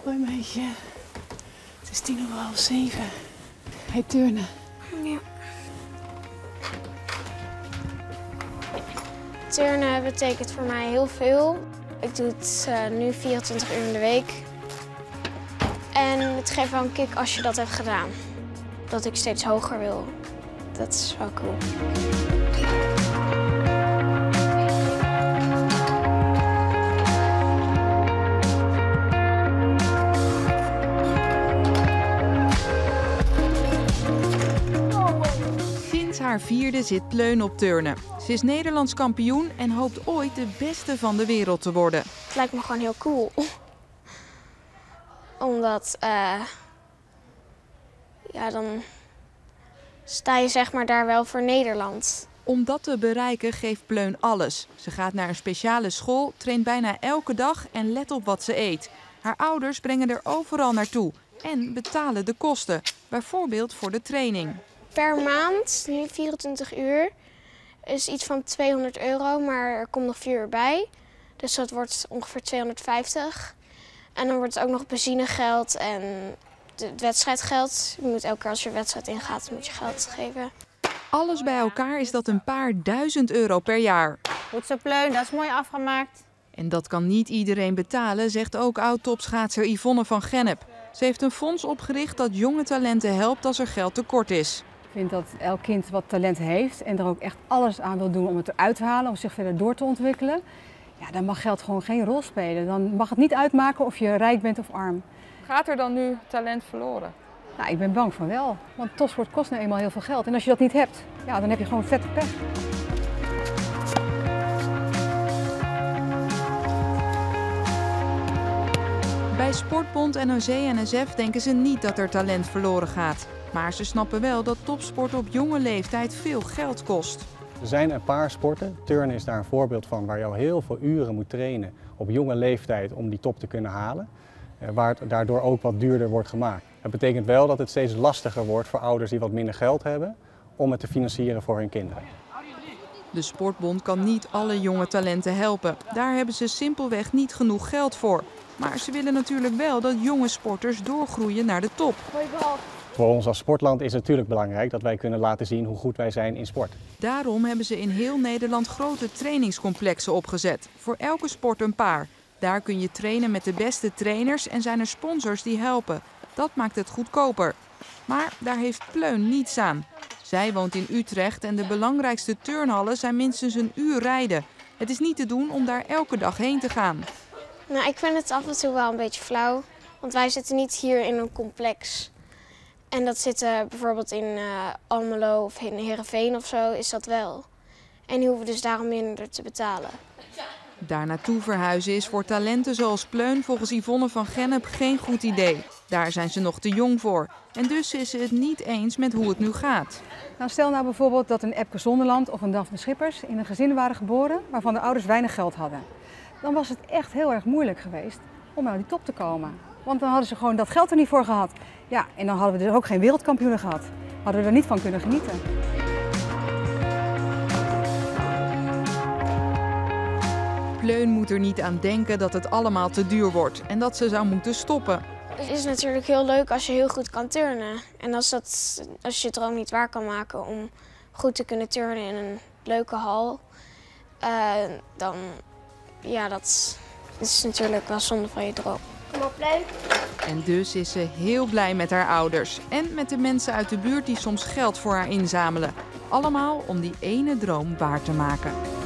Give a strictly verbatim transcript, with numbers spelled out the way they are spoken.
Hoi meisje. Het is tien over half zeven. Ga je turnen? Ja. Turnen betekent voor mij heel veel. Ik doe het uh, nu vierentwintig uur in de week. En het geeft wel een kick als je dat hebt gedaan. Dat ik steeds hoger wil. Dat is wel cool. Sinds haar vierde zit Pleun op turnen. Ze is Nederlands kampioen en hoopt ooit de beste van de wereld te worden. Het lijkt me gewoon heel cool. Omdat, uh, ja, dan sta je zeg maar daar wel voor Nederland. Om dat te bereiken geeft Pleun alles. Ze gaat naar een speciale school, traint bijna elke dag en let op wat ze eet. Haar ouders brengen er overal naartoe en betalen de kosten. Bijvoorbeeld voor de training. Per maand, nu vierentwintig uur, is iets van tweehonderd euro, maar er komt nog vier uur bij. Dus dat wordt ongeveer tweehonderdvijftig. En dan wordt het ook nog benzinegeld en het wedstrijdgeld. Je moet elke keer als je wedstrijd ingaat, moet je geld geven. Alles bij elkaar is dat een paar duizend euro per jaar. Goed zo, Pleun, dat is mooi afgemaakt. En dat kan niet iedereen betalen, zegt ook oud-topschaatser Yvonne van Gennep. Ze heeft een fonds opgericht dat jonge talenten helpt als er geld tekort is. Ik vind dat elk kind wat talent heeft en er ook echt alles aan wil doen om het eruit te halen, om zich verder door te ontwikkelen. Ja, dan mag geld gewoon geen rol spelen. Dan mag het niet uitmaken of je rijk bent of arm. Gaat er dan nu talent verloren? Nou, ik ben bang van wel, want topsport kost nou eenmaal heel veel geld. En als je dat niet hebt, ja, dan heb je gewoon vette pech. Bij Sportbond, N O C en N S F denken ze niet dat er talent verloren gaat. Maar ze snappen wel dat topsport op jonge leeftijd veel geld kost. Er zijn een paar sporten, turnen is daar een voorbeeld van, waar je al heel veel uren moet trainen op jonge leeftijd om die top te kunnen halen. Waar het daardoor ook wat duurder wordt gemaakt. Dat betekent wel dat het steeds lastiger wordt voor ouders die wat minder geld hebben om het te financieren voor hun kinderen. De Sportbond kan niet alle jonge talenten helpen. Daar hebben ze simpelweg niet genoeg geld voor. Maar ze willen natuurlijk wel dat jonge sporters doorgroeien naar de top. Voor ons als sportland is het natuurlijk belangrijk dat wij kunnen laten zien hoe goed wij zijn in sport. Daarom hebben ze in heel Nederland grote trainingscomplexen opgezet. Voor elke sport een paar. Daar kun je trainen met de beste trainers en zijn er sponsors die helpen. Dat maakt het goedkoper. Maar daar heeft Pleun niets aan. Zij woont in Utrecht en de belangrijkste turnhallen zijn minstens een uur rijden. Het is niet te doen om daar elke dag heen te gaan. Nou, ik vind het af en toe wel een beetje flauw. Want wij zitten niet hier in een complex. En dat zitten bijvoorbeeld in uh, Almelo of in Heerenveen of zo, is dat wel. En die hoeven dus daarom minder te betalen. Daar naartoe verhuizen is voor talenten zoals Pleun volgens Yvonne van Gennep geen goed idee. Daar zijn ze nog te jong voor. En dus is ze het niet eens met hoe het nu gaat. Nou, stel nou bijvoorbeeld dat een Epke Zonderland of een Daphne Schippers in een gezin waren geboren waarvan de ouders weinig geld hadden. Dan was het echt heel erg moeilijk geweest om naar die top te komen. Want dan hadden ze gewoon dat geld er niet voor gehad. Ja, en dan hadden we dus ook geen wereldkampioenen gehad. Hadden we er niet van kunnen genieten. Pleun moet er niet aan denken dat het allemaal te duur wordt en dat ze zou moeten stoppen. Het is natuurlijk heel leuk als je heel goed kan turnen. En als, dat, als je je droom niet waar kan maken om goed te kunnen turnen in een leuke hal, uh, dan ja, dat is natuurlijk wel zonde van je droom. Kom op, leuk. En dus is ze heel blij met haar ouders en met de mensen uit de buurt die soms geld voor haar inzamelen. Allemaal om die ene droom waar te maken.